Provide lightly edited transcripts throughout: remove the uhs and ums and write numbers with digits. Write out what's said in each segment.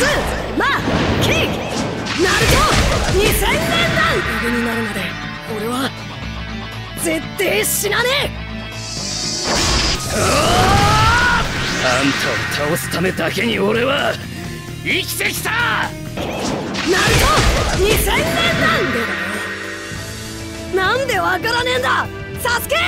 まあキーナルト2000年団上になるまで俺は絶対死なねえ。あんたを倒すためだけに俺は生きてきた。ナルト2000年なんでだよ。なんでわからねえんだサスケ。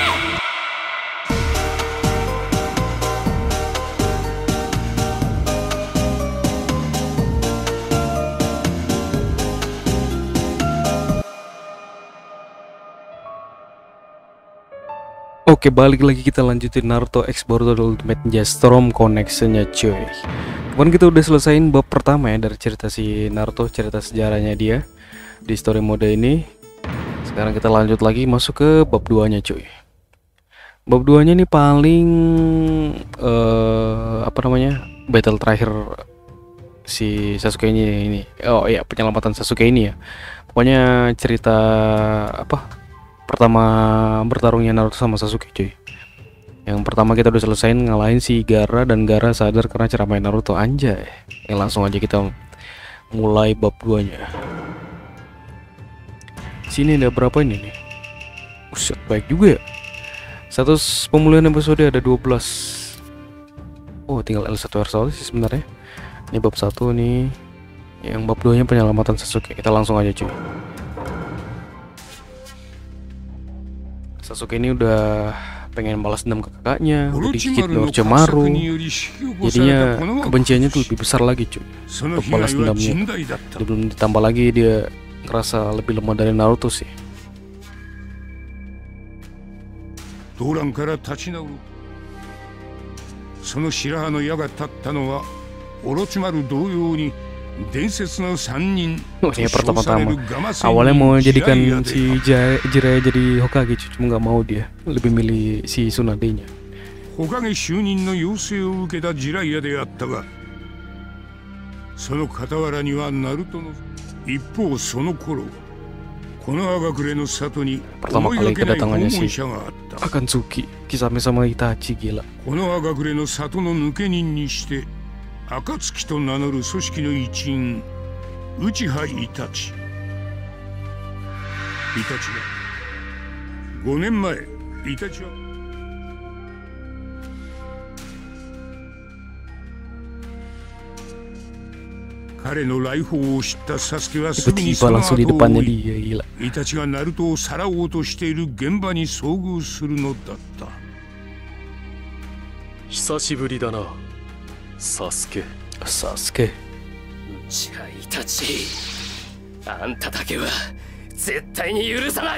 Oke, balik lagi kita lanjutin Naruto X Boruto Ultimate Ninja Storm Connection-nya cuy. Kemarin kita udah selesaiin bab pertama ya dari cerita si Naruto, cerita sejarahnya dia di story mode ini. Sekarang kita lanjut lagi masuk ke bab 2-nya cuy. Bab 2-nya ini paling apa namanya? Battle terakhir si Sasuke ini. Oh iya, penyelamatan Sasuke ini ya. Pokoknya cerita apa? Pertama bertarungnya Naruto sama Sasuke cuy. Yang pertama kita udah selesaiin ngalahin si Gaara, dan Gaara sadar karena ceramahin Naruto anjay. Langsung aja kita mulai bab 2-nya. Sini ada berapa ini nih? Buset, baik juga ya. Status pemulihan episode ada 12. Oh, tinggal L1 R1 sih sebenarnya. Ini bab 1 nih. Yang bab 2-nya penyelamatan Sasuke. Kita langsung aja cuy. Sasuke ini udah pengen balas dendam ke kakaknya, udah digigit Orochimaru. Jadinya kebenciannya tuh lebih besar lagi cuy untuk balas dendamnya. Belum ditambah lagi dia ngerasa lebih lemah dari Naruto sih. Oh, ini pertama-tama awalnya mau jadikan si Jiraiya jadi Hokage, cuma nggak mau dia, lebih milih si Tsunade-nya. Pertama kali kedatangannya si Akatsuki, Kisame sama Itachi, gila. 暁と名乗る組織の一員、内葉イタチ。イタチは5年前、イタチは彼の来訪を知ったサスケはすぐにその後を追い、イタチがナルトをさらおうとしている現場に遭遇するのだった。 久しぶりだな。サスケ。 Sasuke。 じゃあイタチ、あんただけは絶対に許さない。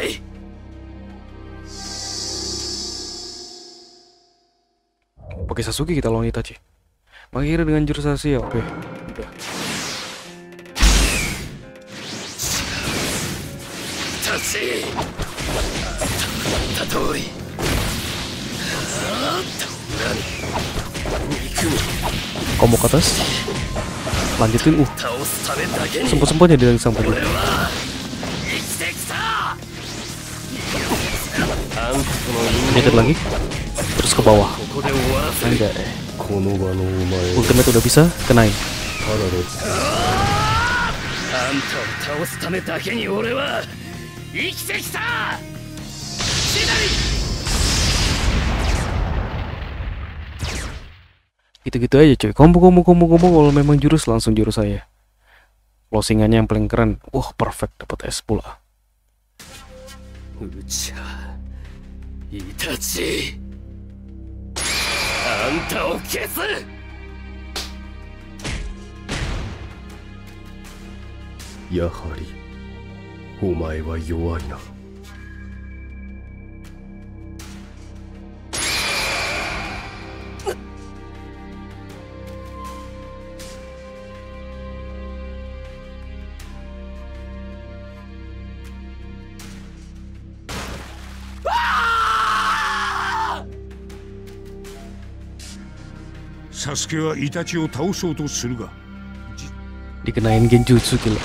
Pakai Sasuke kita lawan Itachi. Mengakhiri dengan jurus rahasia. Oke, udah. Itachi, Tatori. Kombo ke atas, lanjutin. Sempet-sempetnya dia langsung pergi. Lanjut lagi, terus ke bawah. Enggak, ultimate udah bisa, kenain. Gitu-gitu aja cuy, combo kalau memang jurus langsung jurus saya. Closingannya yang paling keren. Wah, perfect, dapat S pula. Itachi, anta o kesu. Yahari, omae wa yowai na. Sasuke はイタチを倒そうとするが、 dikenain genjutsu gila.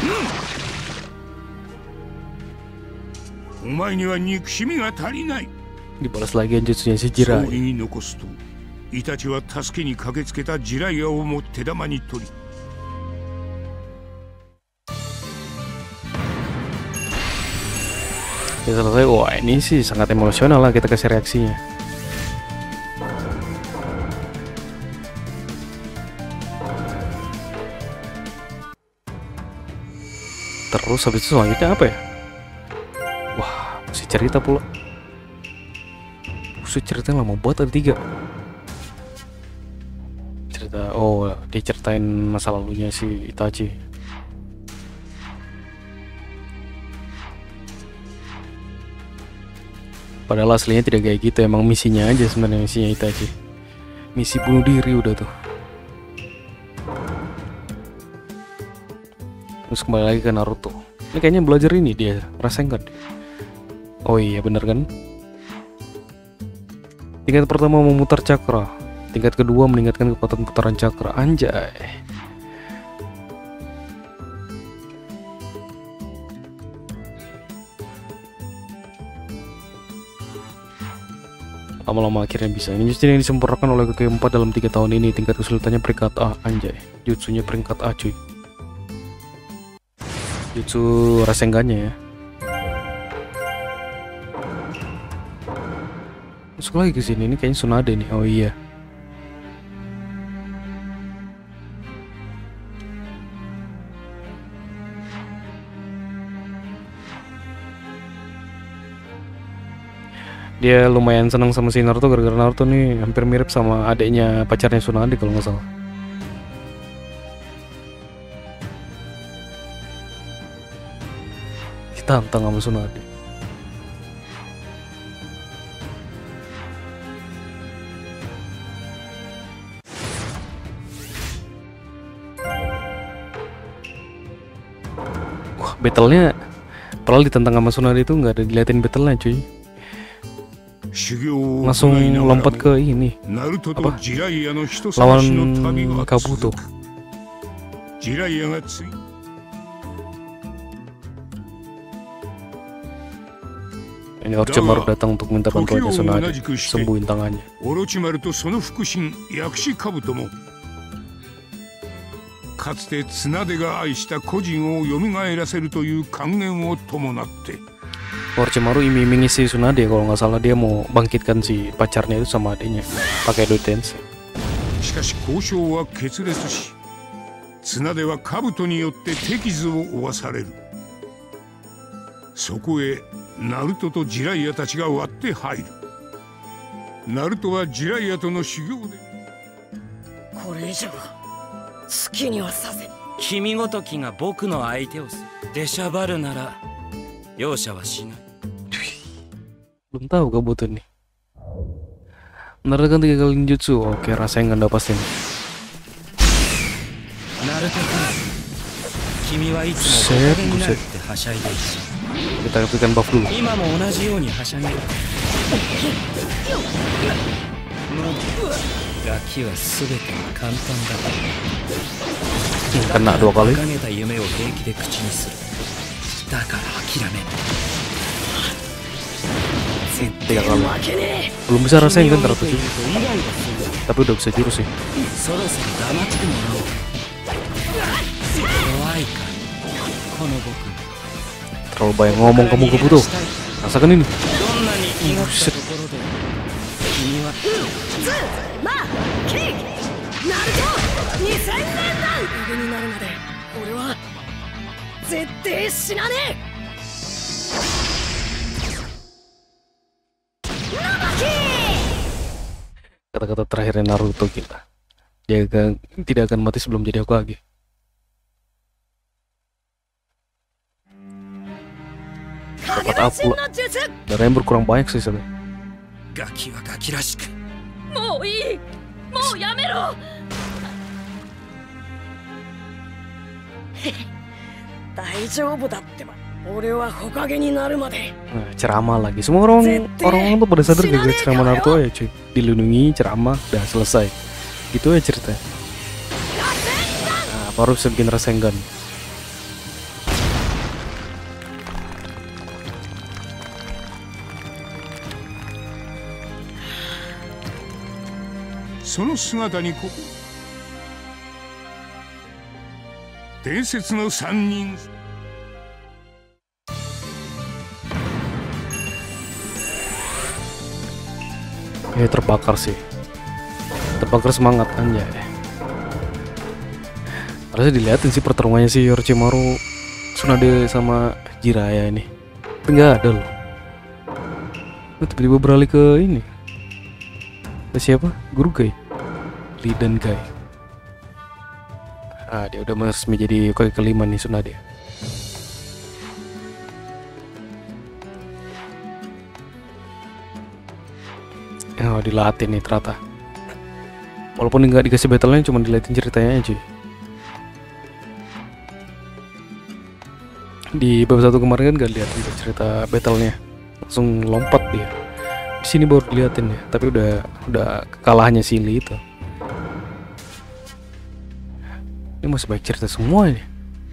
お前には憎しみが足りない。 Dibalas lagi genjutsunya si Jiraiya. そう言い残すと、イタチは助けに駆けつけたジライアをも手玉に取り、 Ya selesai. Wah ini sih sangat emosional lah kita kasih reaksinya. Terus habis itu selanjutnya apa ya? Wah masih cerita pula. Ceritanya lama buat, ada 3 cerita. Oh dia ceritain masa lalunya si Itachi. Padahal aslinya tidak kayak gitu, emang misinya aja sebenarnya, misinya Itachi misi bunuh diri udah tuh. Terus kembali lagi ke Naruto. Ini kayaknya belajar ini dia Rasengan. Oh iya bener kan. Tingkat pertama memutar cakra, tingkat kedua meningkatkan kekuatan putaran cakra. Anjay. Lama-lama akhirnya bisa. Ini justru yang disempurnakan oleh Hokage 4 dalam 3 tahun ini. Tingkat kesulitannya peringkat A. Anjay. Jutsunya peringkat A cuy. Jutsu Rasengannya ya. Masuk lagi ke sini, ini kayaknya Tsunade nih. Oh iya. Dia lumayan senang sama si Naruto gara-gara Naruto nih hampir mirip sama adiknya pacarnya Tsunade kalau nggak salah. Ditantang sama Tsunade. Wah, battle-nya padahal ditentang sama Tsunade itu nggak ada diliatin battle-nya cuy. Langsung lompat ke ini apa? Lawan Kabuto. Ini Orochimaru datang untuk minta bantuannya Tsunade sembuhin tangannya. Orochimaru iming-imingi si Tsunade kalau nggak salah, dia mau bangkitkan si pacarnya itu sama adiknya pakai Doitense. しかし交渉は決裂し、綱手は兜によって手傷を負わされる。そこへナルトとジライアたちが割って入る。ナルトはジライアとの修行で、 これ以上好きにはさせん。 君ごときが僕の相手を出しゃばるなら容赦はしない。 Belum tahu Kabuto nih. Menerapkan 3 kali ninjutsu. Oke, Rasengan udah pasti nih. Buset. Kita aktifkan buff dulu. Kena 2 kali. Tiga kali. Belum bisa rasain kan teratur, tapi udah bisa jurus sih. Terlalu banyak ngomong kamu Kabuto. Rasakan ini. Buset. Kata-kata terakhirnya Naruto kita. Dia tidak akan mati sebelum jadi Hokage. Dapat apa? Darahnya berkurang banyak sih sebenarnya. Gaki wa gaki rashiku. Mau ii, mau yamero. Daijoubu datte ba. Ore wa Hokage ni naru made. Ceramah lagi. Semua orang tuh pada sadar gara-gara ceramah Naruto ya cuy. Dilindungi, ceramah, udah selesai. Gitu ya ceritanya. Nah, baru bisa bikin Rasengan. Sono sugata ni ko Densetsu no 3人 terbakar sih. Terbakar semangat anjay. Harusnya dilihatin sih pertarungannya si Orochimaru, Tsunade sama Jiraiya ini. Tapi nggak ada loh. Tiba-tiba beralih ke ini. Ke siapa? Gurugai. Liden Kai. Dia udah resmi jadi Hokage kelima nih Tsunade. Dilatih nih ternyata. Walaupun nggak dikasih battle-nya, cuma dilihatin ceritanya aja. Di bab 1 kemarin kan gak lihat gitu cerita battle-nya, langsung lompat dia. Di sini baru dilihatin ya, tapi udah kekalahannya si Lee itu. Ini masih baik cerita semua ini.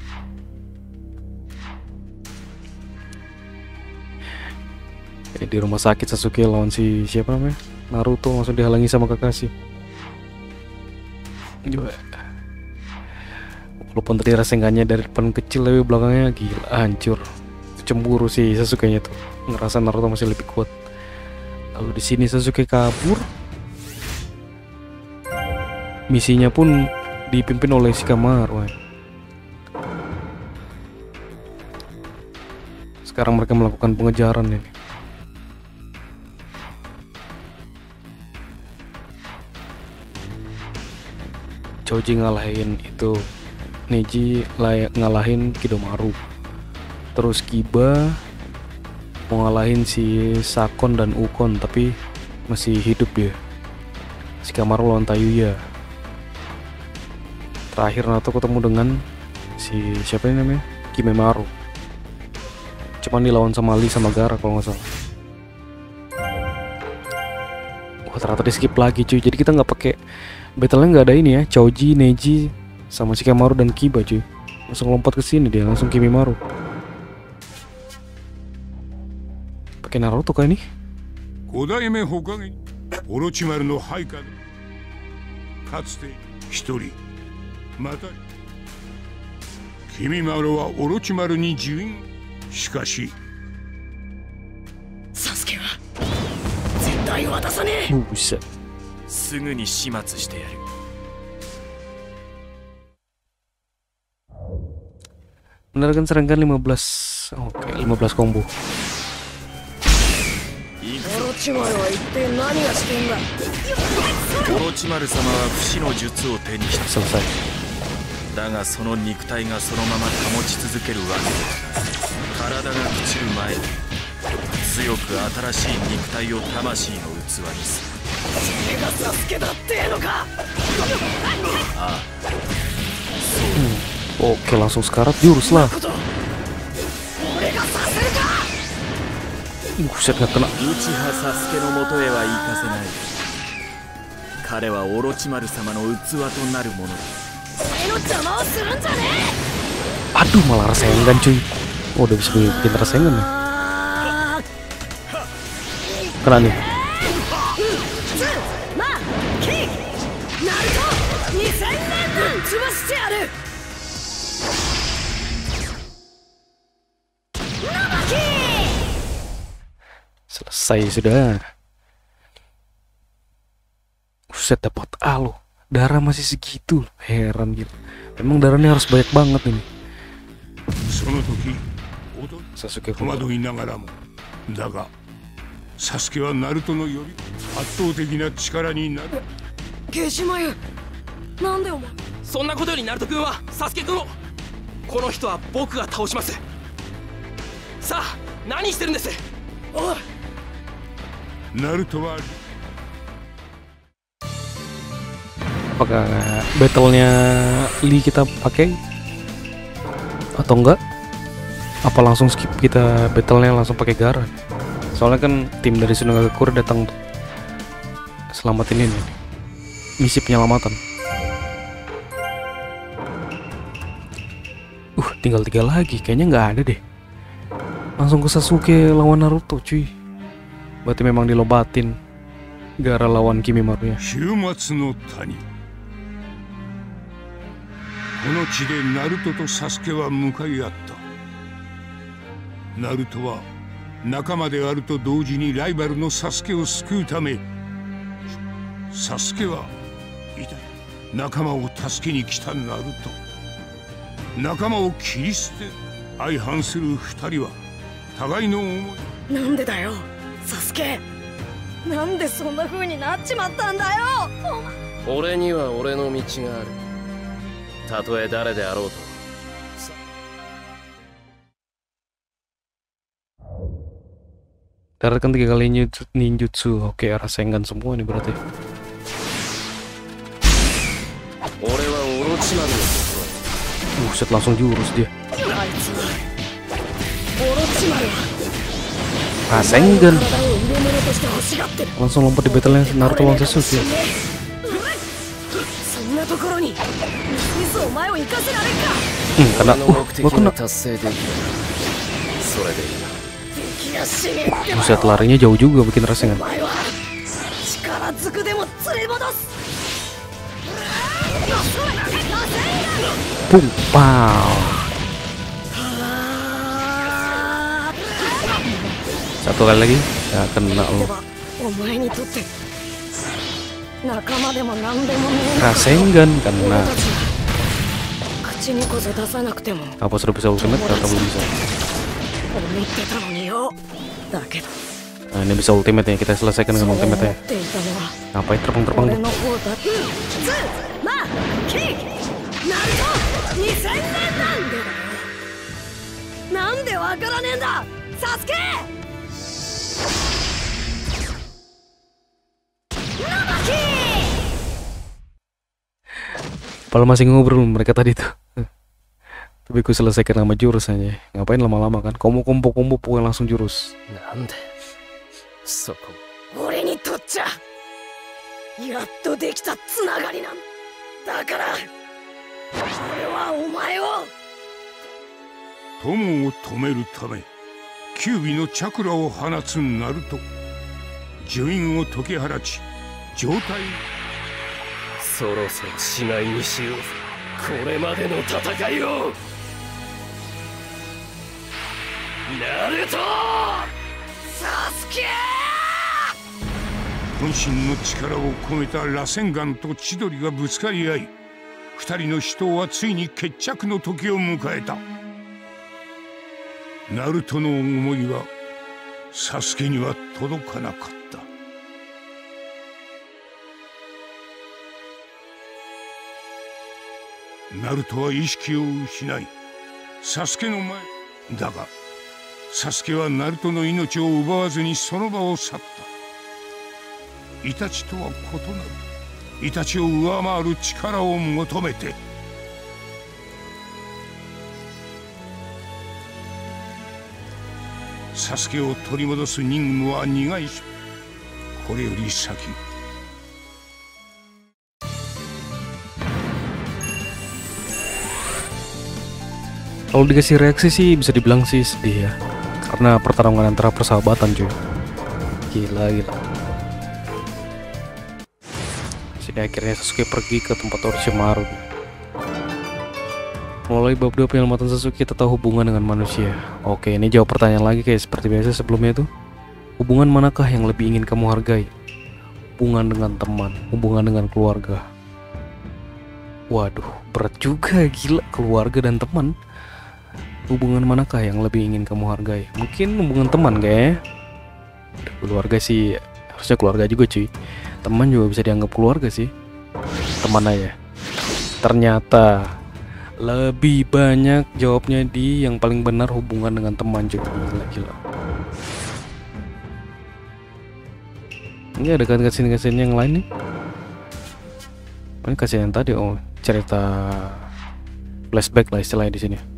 Di rumah sakit Sasuke lawan si siapa namanya? Naruto langsung dihalangi sama Kakashi. Juga. Walaupun tadi rasengannya dari depan kecil, tapi belakangnya gila hancur. Cemburu si Sasuke-nya tuh, ngerasa Naruto masih lebih kuat. Lalu di sini Sasuke kabur. Misinya pun dipimpin oleh Shikamaru. Sekarang mereka melakukan pengejaran ini. Choji ngalahin itu, Neji ngalahin Kidomaru, terus Kiba mau ngalahin si Sakon dan Ukon tapi masih hidup dia. Shikamaru lawan Tayuya. Terakhir Naruto ketemu dengan si siapa ini namanya, Kimemaru. Cuman dilawan sama Lee sama Gaara kalau nggak salah. Wah ternyata di skip lagi cuy, jadi kita nggak pakai battle-nya, nggak ada ini ya, Choji, Neji, sama Shikamaru dan Kiba cuy. Langsung lompat ke sini dia, langsung Kimemaru. Pakai Naruto kah ini? 5代目火影オロチマルの配下でかつて一人、また君丸はオロチマルに受印。しかしサスケは絶対渡さねえ。 Buset. すぐに始末してやる。 Menerangkan serangan 15. Oke, 15 combo. オロチマルは一体何がしてんだ。 オロチマル様は不死の術を手にした。 Selesai. だがその肉体がそのまま保ち続けるわけだ。体が朽ちる前に強く新しい肉体を魂の器にする。 それがサスケだってえのか。 ああ、 Oke, langsung sekarat jurus lah. 俺がさせるか。 Buset, gak kena. 内派サスケのもとへは行かせない。彼はオロチマル様の器となるものだ。 俺の邪魔をするんじゃね Aduh, malah rasengan cuy. Oh, udah bisa bikin rasengan ya. Kena nih. まあキーナルト2000年ぶん潰してやる。 Selesai sudah. Buset, dapat A loh. Darah masih segitu. Heran gitu. Memang darahnya harus banyak banget ini. その時 Sasuke 戸惑いながらも、だがサスケはナルトのより圧倒的な力になる。 ゲシマユ、なんでお前。 そんなことよりナルト君はサスケ君を、この人は僕が倒します。さあ何してるんです。 おい、 ナルトは Apakah battle-nya Lee kita pakai atau enggak? Apa langsung skip kita battle-nya langsung pakai Gaara? Soalnya kan tim dari Sunagakure datang selamatin ini, misi penyelamatan. Tinggal 3 lagi, kayaknya nggak ada deh. Langsung ke Sasuke lawan Naruto cuy. Berarti memang dilobatin Gaara lawan Kimemaru ya. 終末の谷。この地でナルトとサスケは向かい合った。ナルトは仲間であると同時にライバルのサスケを救うためサスケはいた。仲間を助けに来たナルト。仲間を切り捨て相反する二人は互いの思い。 なんでだよサスケ、なんでそんな風になっちまったんだよ。 俺には俺の道がある。たとえ誰であろうと。 Dapatkan 3 kali ninjutsu. Oke, Rasengan semua nih berarti. 俺はオロチマンのところへ。 Buset, langsung jurus dia. あいつオロチマルは Rasengan 体を入れ物として欲しがってる。 langsung lompat di battle Naruto lawan Sasuke. そんなところにミスお前を生かせられんか。 Karena 俺の目的 gua が kena. 達成できる。それでいい。 敵が死ねってば Buset, larinya jauh juga bikin Rasengan. お前は力ずくでも連れ戻す。 Pum, pow. Satu kali lagi, ya kena lo. お前にとって仲間でも何でもねえ。 Rasengan kena. 俺たちは口にこそ出さなくても Apa sudah bisa ultimate? Ternyata belum bisa. 思ってたのによ。だけど Nah, ini bisa ultimate ya, kita selesaikan そう dengan 思っ ultimate ya. ていたのは Ngapain terbang-terbang 俺 tuh? の方だ。まあキーナルト2000年なんでだよ。なんでわからねえんだサスケ。 Padahal masih ngobrol mereka tadi tuh. Tapi gue selesaikan sama jurus aja. Ngapain lama-lama kan? Kombo pokoknya langsung jurus. なんでそこ。 俺にとっちゃやっとできたつながりなんだから俺はお前を友を止めるためキュービのチャクラを放つナルト。呪印を解き放ち状態。 そろそろしないにしよう。これまでの戦いを。ナルトサスケ。 渾身の力を込めた螺旋岩と千鳥がぶつかり合い、二人の死闘はついに決着の時を迎えた。ナルトの思いはサスケには届かなかった。ナルトは意識を失いサスケの前だが、サスケはナルトの命を奪わずにその場を去った。 イタチとは異なるイタチを上回る力を求めて。サスケを取り戻す任務は苦いし、これより先。 Kalau dikasih reaksi sih bisa dibilang sih sedih ya. Karena pertarungan antara persahabatan cuy. Gila. Sini akhirnya Sasuke pergi ke tempat Orochimaru. Mulai bab 2 penyelamatan Sasuke tentang hubungan dengan manusia. Oke, ini jawab pertanyaan lagi kayak seperti biasa sebelumnya tuh. Hubungan manakah yang lebih ingin kamu hargai? Hubungan dengan teman, hubungan dengan keluarga. Waduh, berat juga gila, keluarga dan teman. Hubungan manakah yang lebih ingin kamu hargai? Mungkin hubungan teman kayaknya. Keluarga sih harusnya keluarga juga cuy. Teman juga bisa dianggap keluarga sih. Teman aja. Ternyata lebih banyak jawabnya di yang paling benar hubungan dengan teman cuy. Gila. Ini ada kasih yang lain nih. Ini kasih yang tadi, oh cerita flashback lah istilahnya di sini.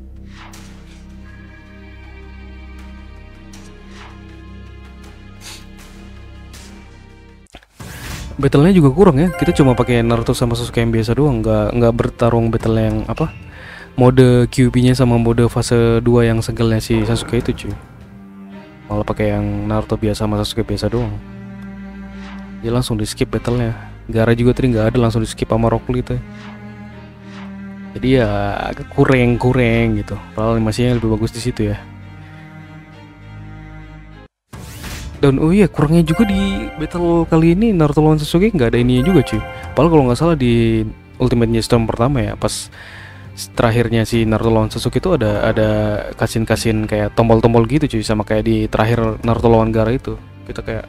Battle-nya juga kurang ya. Kita cuma pakai Naruto sama Sasuke yang biasa doang, nggak bertarung battle yang apa? Mode QB-nya sama mode fase 2 yang segelnya si Sasuke itu cuy. Malah pakai yang Naruto biasa sama Sasuke biasa doang. Dia langsung di skip battle-nya. Gaara juga tadi nggak ada, langsung di skip sama Rock Lee tuh. Jadi ya agak kurang gitu. Padahal animasinya lebih bagus di situ ya. Dan oh iya, kurangnya juga di battle kali ini Naruto lawan Sasuke nggak ada ininya juga cuy. Padahal kalau nggak salah di Ultimate Ninja Storm pertama ya, pas terakhirnya si Naruto lawan Sasuke itu ada kasin kayak tombol-tombol gitu cuy, sama kayak di terakhir Naruto lawan Gaara itu. Kita kayak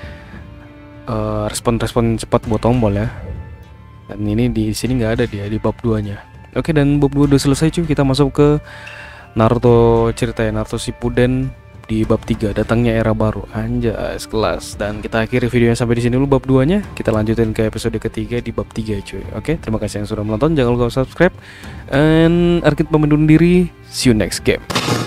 respon cepat buat tombol ya. Dan ini di sini nggak ada dia di bab 2-nya. Oke, dan bab 2 udah selesai cuy. Kita masuk ke Naruto ceritanya Naruto Shippuden di bab 3, datangnya era baru. Anjas kelas. Dan kita akhiri videonya sampai di sini dulu bab 2-nya. Kita lanjutin ke episode ketiga di bab 3 cuy. Oke, terima kasih yang sudah menonton. Jangan lupa subscribe. And Arkit pamit undur diri. See you next game.